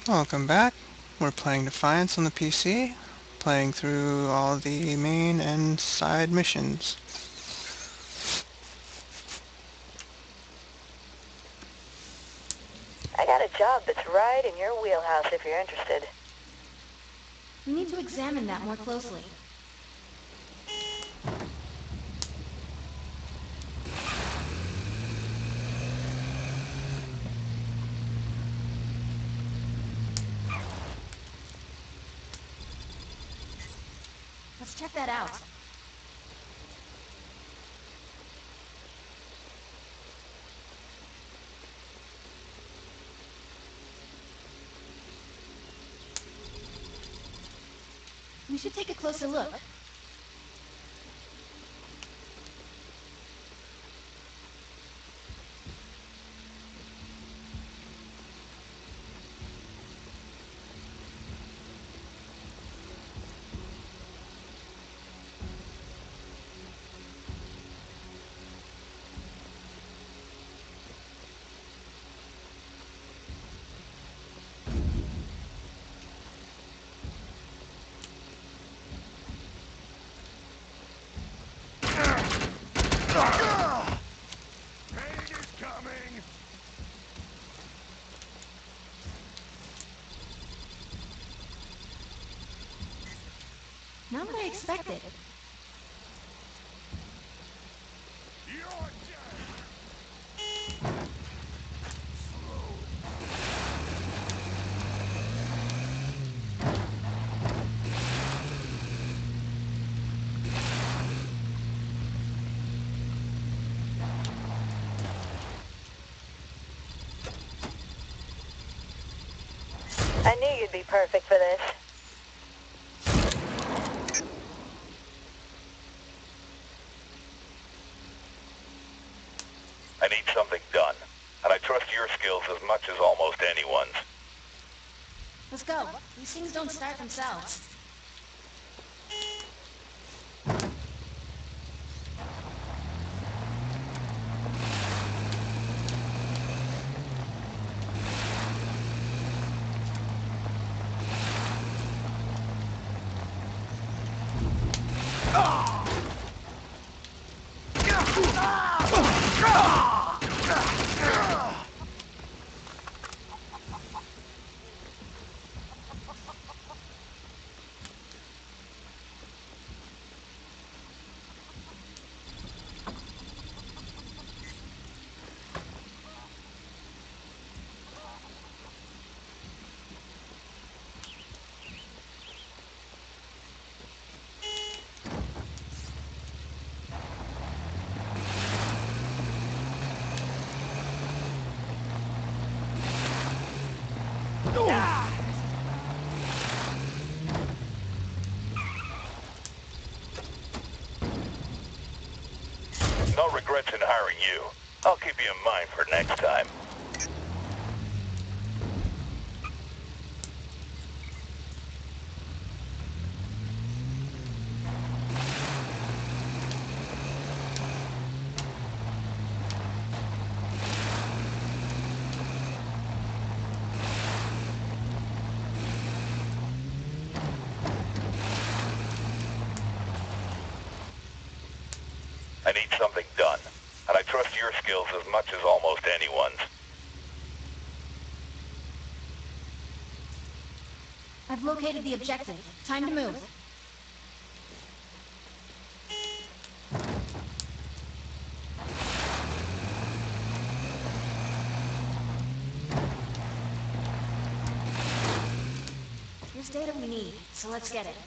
Welcome back. We're playing Defiance on the PC, playing through all the main and side missions. I got a job that's right in your wheelhouse if you're interested. We need to examine that more closely. Let's check that out. We should take a closer look. Not what I expected. I knew you'd be perfect for this. I need something done, and I trust your skills as much as almost anyone's. Let's go. These things don't start themselves. No regrets in hiring you. I'll keep you in mind for next time. I need something done, and I trust your skills as much as almost anyone's. I've located the objective. Time to move. Here's data we need, so let's get it.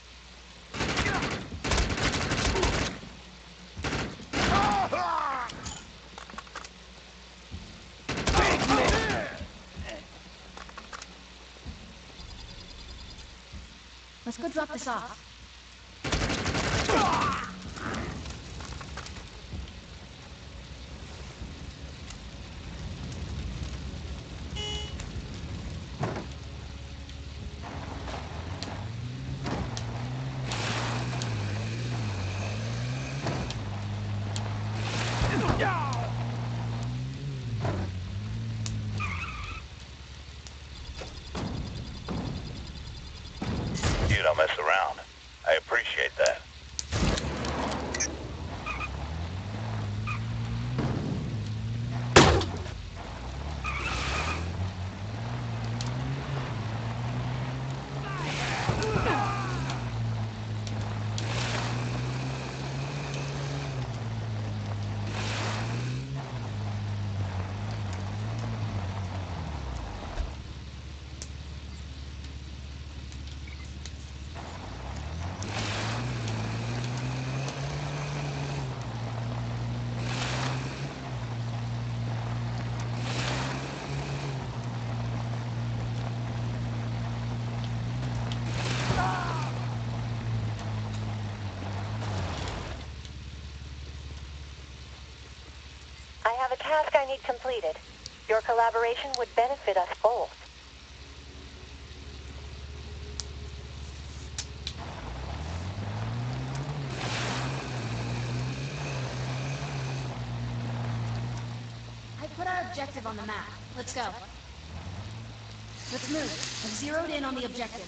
Let's go drop this off. have a task I need completed. Your collaboration would benefit us both. I put our objective on the map. Let's go. Let's move. I've zeroed in on the objective.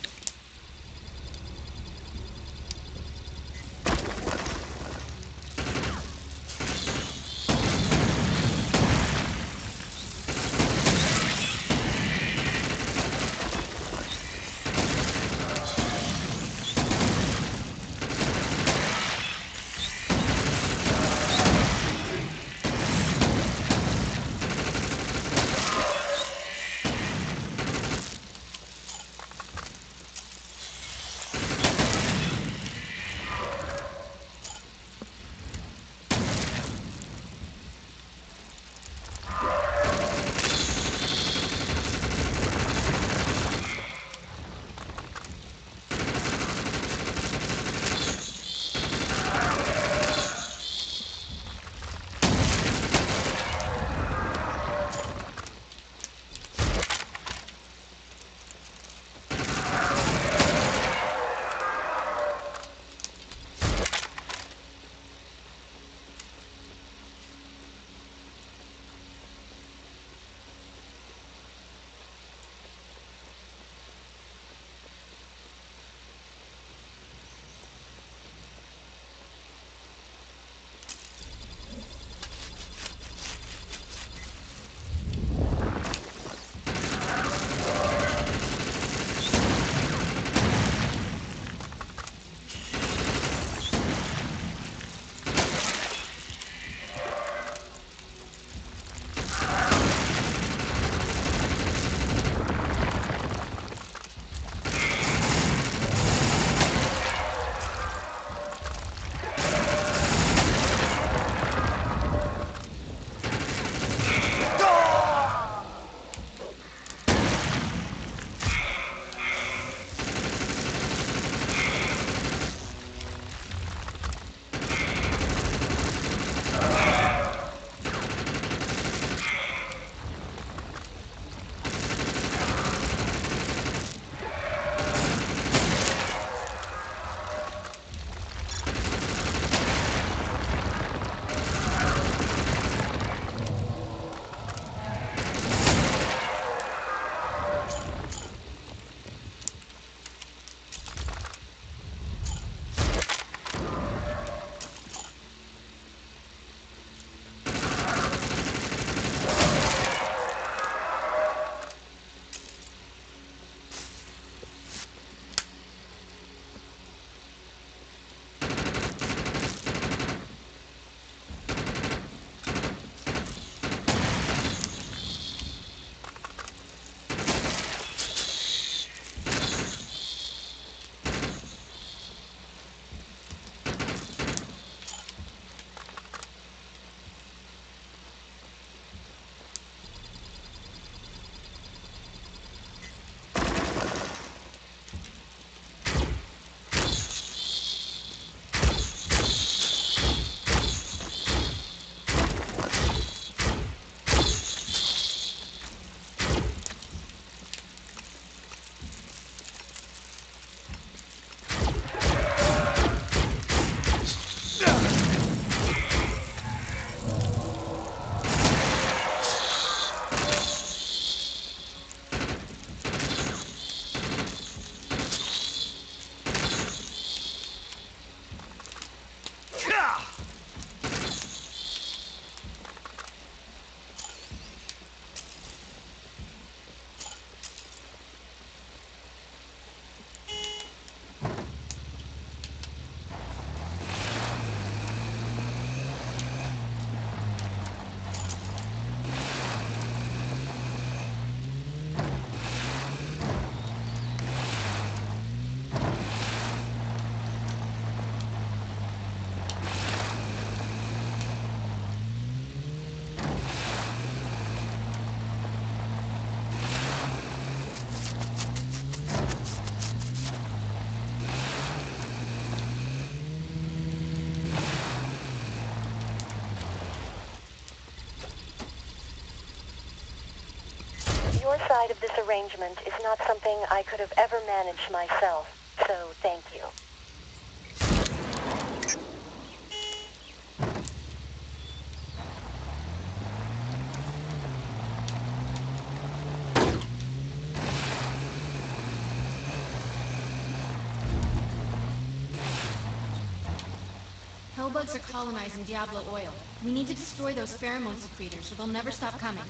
Your side of this arrangement is not something I could have ever managed myself, so thank you. Hellbugs are colonizing Diablo Oil. We need to destroy those pheromone secretors or they'll never stop coming.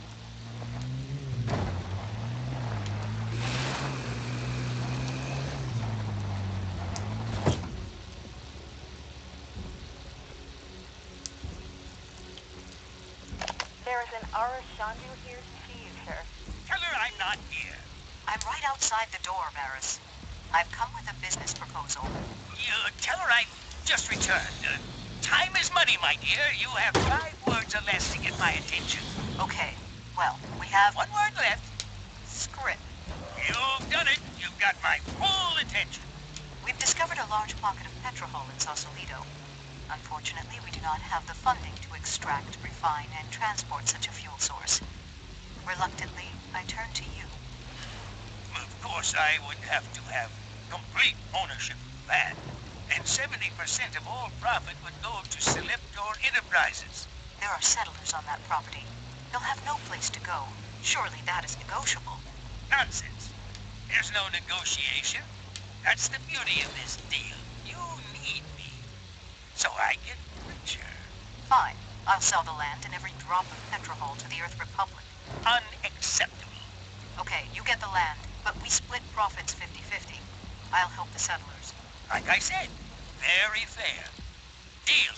There is an Ara Shandu here to see you, sir. Tell her I'm not here. I'm right outside the door, Varys. I've come with a business proposal. You tell her I've just returned. Time is money, my dear. You have 5 words or less to get my attention. Okay, well, we have 1 word left. script. You've done it. You've got my full attention. We've discovered a large pocket of petrol in Sausalito. Unfortunately, we do not have the funding to extract, refine, and transport such a fuel source. Reluctantly, I turn to you. Of course, I would have to have complete ownership of that. And 70% of all profit would go to Seleptor Enterprises. There are settlers on that property. They'll have no place to go. Surely that is negotiable. Nonsense. There's no negotiation. That's the beauty of this deal. You need me. So I get richer. Fine. I'll sell the land and every drop of petrol to the Earth Republic. Unacceptable. Okay, you get the land, but we split profits 50-50. I'll help the settlers. Like I said, very fair. Deal.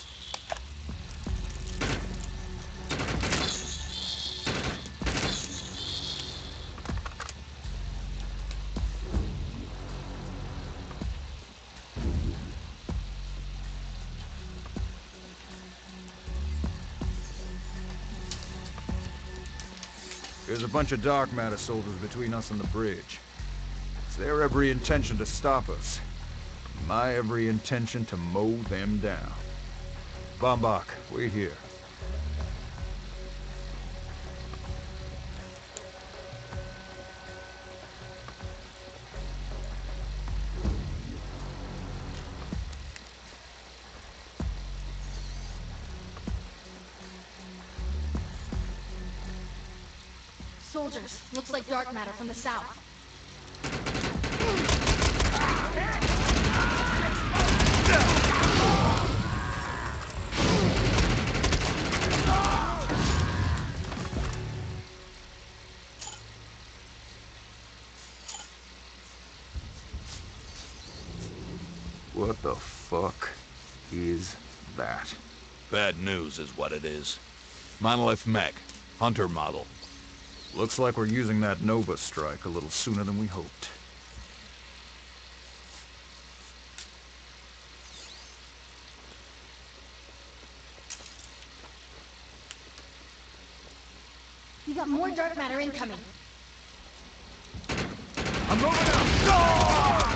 There's a bunch of dark matter soldiers between us and the bridge. It's their every intention to stop us. My every intention to mow them down. Bombach, wait here. Soldiers, looks like dark matter from the south. What the fuck is that? Bad news is what it is. Monolith mech, Hunter model. Looks like we're using that Nova strike a little sooner than we hoped. We got more dark matter incoming. I'm moving up!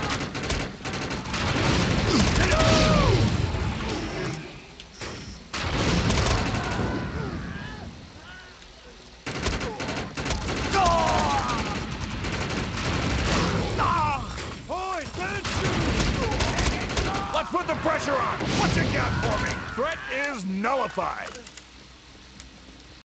Let's put the pressure on! What you got for me? Threat is nullified.